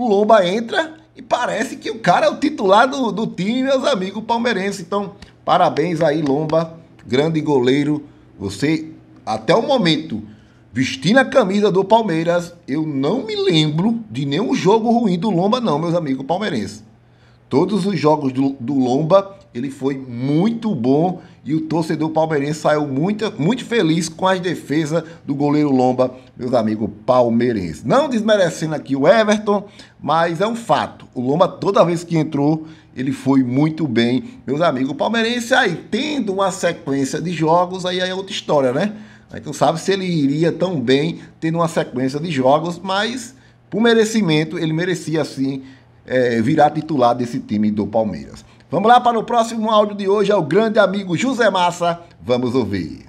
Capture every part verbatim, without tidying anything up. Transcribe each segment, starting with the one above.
o Lomba entra e parece que o cara é o titular do, do time, meus amigos palmeirenses. Então, parabéns aí, Lomba, grande goleiro. Você, até o momento, vestindo a camisa do Palmeiras, eu não me lembro de nenhum jogo ruim do Lomba, não, meus amigos palmeirenses. Todos os jogos do, do Lomba, ele foi muito bom e o torcedor palmeirense saiu muito, muito feliz com as defesas do goleiro Lomba, meus amigos palmeirenses. Não desmerecendo aqui o Everton, mas é um fato. O Lomba, toda vez que entrou, ele foi muito bem, meus amigos palmeirenses. Aí, tendo uma sequência de jogos, aí é outra história, né? A gente não sabe se ele iria tão bem tendo uma sequência de jogos, mas por merecimento, ele merecia sim é, virar titular desse time do Palmeiras. Vamos lá para o próximo áudio de hoje, é o grande amigo José Massa. Vamos ouvir.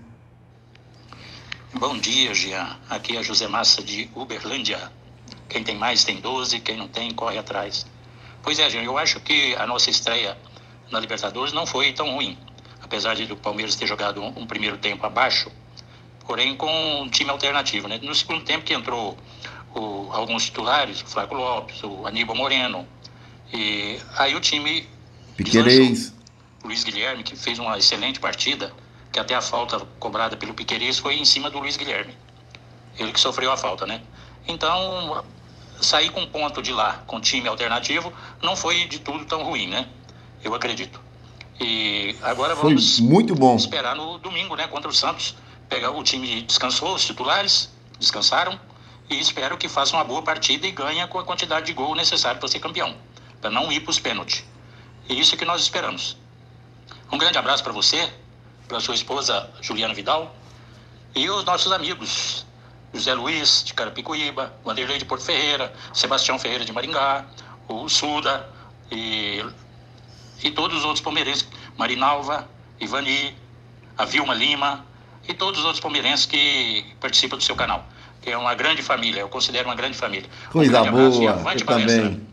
Bom dia, Jean. Aqui é José Massa de Uberlândia. Quem tem mais tem doze, quem não tem, corre atrás. Pois é, Jean, eu acho que a nossa estreia na Libertadores não foi tão ruim. Apesar de o Palmeiras ter jogado um, um primeiro tempo abaixo, porém com um time alternativo, né? No segundo tempo que entrou o, alguns titulares, o Flávio Lopes, o Aníbal Moreno, e aí o time Piquerez. O Luiz Guilherme, que fez uma excelente partida, que até a falta cobrada pelo Piquerez foi em cima do Luiz Guilherme. Ele que sofreu a falta, né? Então, sair com um ponto de lá, com time alternativo, não foi de tudo tão ruim, né? Eu acredito. E agora vamos foi muito bom. Esperar no domingo, né? Contra o Santos. Pegar o time descansou, os titulares descansaram, e espero que faça uma boa partida e ganhe com a quantidade de gol necessária para ser campeão, para não ir para os pênaltis. E isso que nós esperamos. Um grande abraço para você, para sua esposa Juliana Vidal e os nossos amigos José Luiz de Carapicuíba, Vanderlei de Porto Ferreira, Sebastião Ferreira de Maringá, o Suda e, e todos os outros palmeirenses, Marinalva, Ivani, a Vilma Lima e todos os outros palmeirenses que participam do seu canal, que é uma grande família, eu considero uma grande família. Coisa um boa, eu também.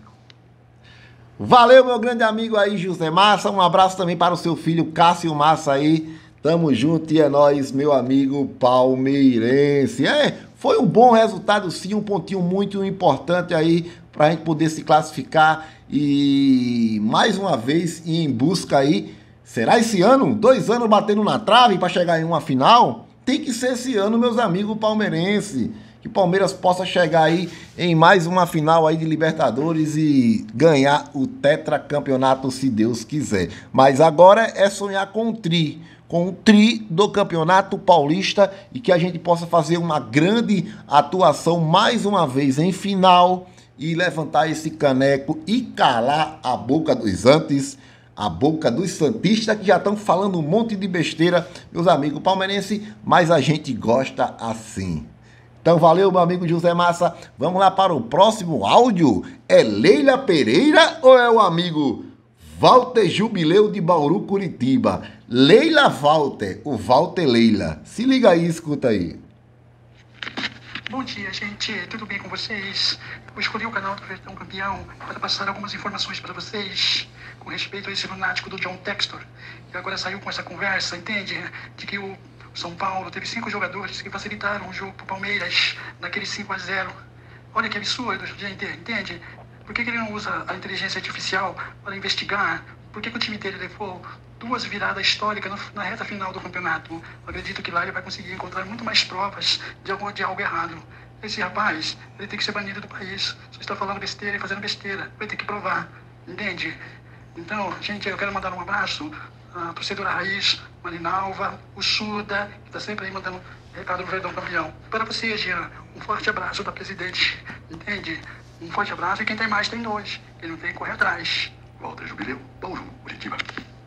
Valeu, meu grande amigo aí, José Massa. Um abraço também para o seu filho, Cássio Massa aí. Tamo junto e é nóis, meu amigo palmeirense. É, foi um bom resultado sim, um pontinho muito importante aí pra gente poder se classificar e mais uma vez ir em busca aí. Será esse ano? Dois anos batendo na trave para chegar em uma final? Tem que ser esse ano, meus amigos palmeirenses. Que o Palmeiras possa chegar aí em mais uma final aí de Libertadores e ganhar o tetracampeonato, se Deus quiser. Mas agora é sonhar com o tri, com o tri do Campeonato Paulista e que a gente possa fazer uma grande atuação mais uma vez em final e levantar esse caneco e calar a boca dos antes, a boca dos santistas que já estão falando um monte de besteira, meus amigos palmeirenses, mas a gente gosta assim. Então valeu, meu amigo José Massa. Vamos lá para o próximo áudio. É Leila Pereira ou é o amigo Walter Jubileu de Bauru, Curitiba? Leila Walter, o Walter Leila. Se liga aí, escuta aí. Bom dia, gente. Tudo bem com vocês? Eu escolhi o canal do Verdão Campeão para passar algumas informações para vocês com respeito a esse lunático do John Textor, que agora saiu com essa conversa, entende? De que o São Paulo teve cinco jogadores que facilitaram o jogo para o Palmeiras naquele cinco a zero. Olha que absurdo, gente, entende? Por que, que ele não usa a inteligência artificial para investigar? Por que, que o time dele levou duas viradas históricas no, na reta final do campeonato? Eu acredito que lá ele vai conseguir encontrar muito mais provas de algo, de algo errado. Esse rapaz, ele tem que ser banido do país. Você está falando besteira e fazendo besteira. Vai ter que provar, entende? Então, gente, eu quero mandar um abraço a torcedora Raiz, Marinalva, o Suda, que está sempre aí mandando recado no Verdão Campeão. Para você, Jean, um forte abraço da presidente, entende? Um forte abraço e quem tem mais tem dois. Quem não tem, corre atrás. Walter Jubileu, Bauru, Curitiba.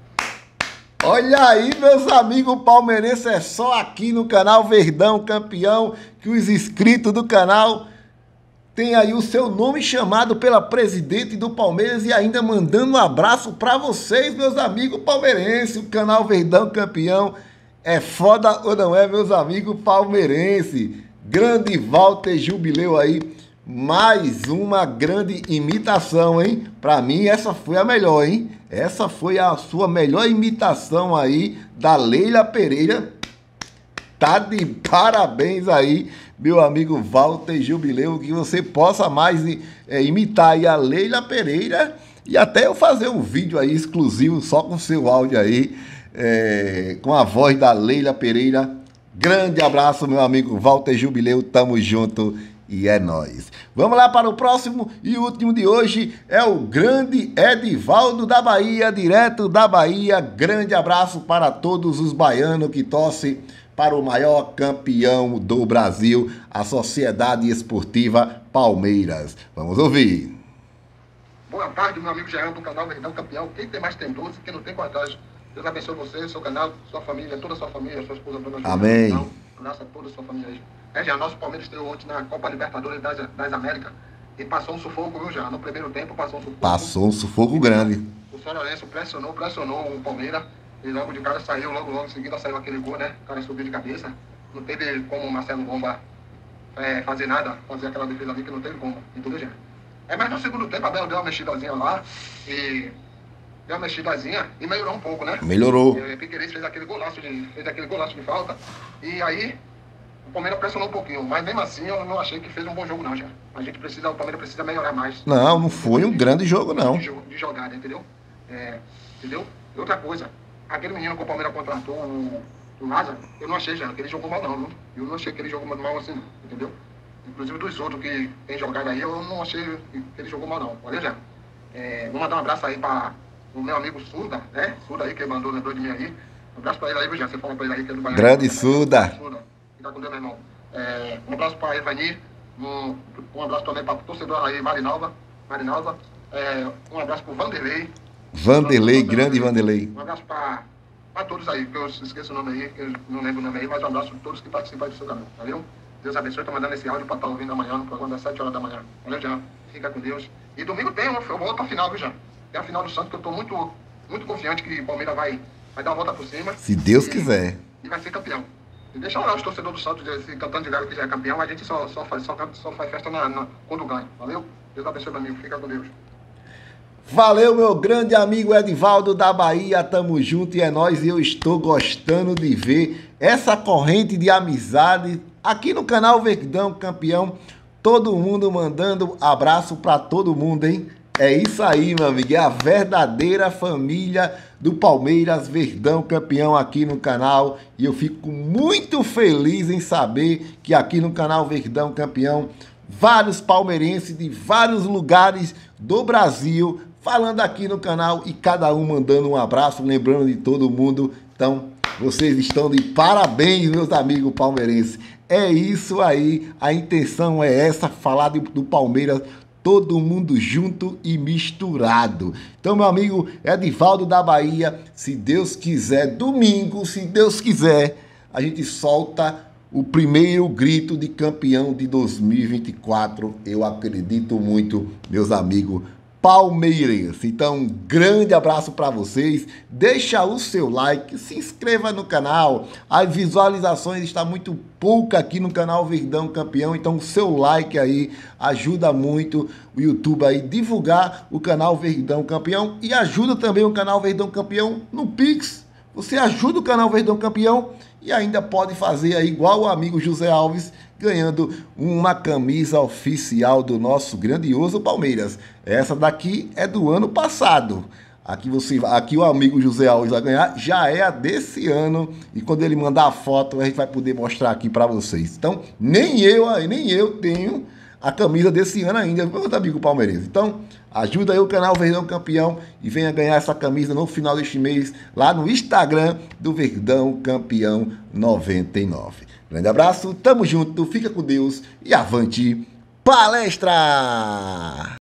Olha aí, meus amigos palmeirenses, é só aqui no canal Verdão Campeão que os inscritos do canal tem aí o seu nome chamado pela presidente do Palmeiras e ainda mandando um abraço para vocês, meus amigos palmeirenses. O canal Verdão Campeão é foda ou não é, meus amigos palmeirenses? Grande Walter Jubileu aí, mais uma grande imitação, hein? Para mim essa foi a melhor, hein? Essa foi a sua melhor imitação aí da Leila Pereira. Tá de parabéns aí, meu amigo Walter Jubileu, que você possa mais é, imitar aí a Leila Pereira e até eu fazer um vídeo aí exclusivo só com seu áudio aí, é, com a voz da Leila Pereira. Grande abraço, meu amigo Walter Jubileu, tamo junto e é nóis. Vamos lá para o próximo e último de hoje, é o grande Edivaldo da Bahia, direto da Bahia. Grande abraço para todos os baianos que torcem para o maior campeão do Brasil, a Sociedade Esportiva Palmeiras. Vamos ouvir. Boa tarde, meu amigo Jean do canal Verdão Campeão. Quem tem mais tem doze, quem não tem coragem. Deus abençoe você, seu canal, sua família, toda a sua família, sua esposa, dona Júlia. Amém. Um abraço a toda a sua família aí. É, Jean, nosso Palmeiras estreou ontem na Copa Libertadores das, das Américas e passou um sufoco, viu, Jean? No primeiro tempo passou um sufoco. Passou um sufoco grande. O São Lourenço pressionou, pressionou o Palmeiras. E logo de cara saiu, logo, logo em seguida saiu aquele gol, né? O cara subiu de cabeça. Não teve como o Marcelo Bomba é, fazer nada, fazer aquela defesa ali que não teve como. Entendeu, gente? É, mas no segundo tempo a Bel deu uma mexidazinha lá e deu uma mexidazinha e melhorou um pouco, né? Melhorou. É, Piquerez fez aquele golaço de, fez aquele golaço de falta. E aí o Palmeiras pressionou um pouquinho. Mas mesmo assim eu não achei que fez um bom jogo, não, já. A gente precisa, o Palmeiras precisa melhorar mais. Não, não foi um grande jogo, não. De, de jogada, entendeu? É, entendeu? E outra coisa. Aquele menino que o Palmeiras contratou, o, o Lázaro, eu não achei já que ele jogou mal não, viu? Eu não achei que ele jogou mal assim, entendeu? Inclusive dos outros que tem jogado aí, eu não achei que ele jogou mal não. Olha já. É, vou mandar um abraço aí para o meu amigo Suda, né? Suda aí, que mandou, lembrou de mim aí. Um abraço para ele aí, viu, já? Você fala para ele aí que ele vai... Grande Suda. Suda. Fica com Deus, meu irmão. É, um abraço para Evani, um, um abraço também para o torcedor aí, Marinalva. Marinalva. É, um abraço para o Vanderlei. Vanderlei, grande Vanderlei. Um abraço para todos aí, que eu esqueço o nome aí, que eu não lembro o nome aí, mas um abraço a todos que participam do seu canal, valeu? Deus abençoe, estou mandando esse áudio para estar ouvindo amanhã, no programa das sete horas da manhã. Valeu, Jean? Fica com Deus. E domingo tem, eu vou para a final, viu, Jean? Tem a final do Santos, que eu estou muito, muito confiante que o Palmeiras vai, vai dar uma volta por cima. Se Deus e, quiser. E vai ser campeão. E deixa lá os torcedores do Santos cantando de galo que já é campeão, a gente só, só, faz, só, só faz festa na, na, quando ganha, valeu? Deus abençoe, meu amigo, fica com Deus. Valeu, meu grande amigo Edivaldo da Bahia, tamo junto e é nóis. E eu estou gostando de ver essa corrente de amizade aqui no canal Verdão Campeão. Todo mundo mandando abraço pra todo mundo, hein? É isso aí, meu amigo, é a verdadeira família do Palmeiras Verdão Campeão aqui no canal. E eu fico muito feliz em saber que aqui no canal Verdão Campeão, vários palmeirenses de vários lugares do Brasil falando aqui no canal e cada um mandando um abraço, lembrando de todo mundo. Então, vocês estão de parabéns, meus amigos palmeirenses. É isso aí, a intenção é essa, falar do, do Palmeiras, todo mundo junto e misturado. Então, meu amigo Edivaldo da Bahia, se Deus quiser, domingo, se Deus quiser, a gente solta o primeiro grito de campeão de dois mil e vinte e quatro. Eu acredito muito, meus amigos palmeirenses. Então, um grande abraço para vocês. Deixa o seu like, se inscreva no canal. As visualizações estão muito pouca aqui no canal Verdão Campeão, então o seu like aí ajuda muito o YouTube aí divulgar o canal Verdão Campeão e ajuda também o canal Verdão Campeão no Pix. Você ajuda o canal Verdão Campeão e ainda pode fazer aí igual o amigo José Alves, ganhando uma camisa oficial do nosso grandioso Palmeiras. Essa daqui é do ano passado. Aqui, você, aqui o amigo José Alves vai ganhar, já é a desse ano. E quando ele mandar a foto, a gente vai poder mostrar aqui para vocês. Então, nem eu, nem eu tenho a camisa desse ano ainda, meus amigos palmeirenses. Então, ajuda aí o canal Verdão Campeão e venha ganhar essa camisa no final deste mês, lá no Instagram do Verdão Campeão noventa e nove. Grande abraço, tamo junto, fica com Deus e avante palestra!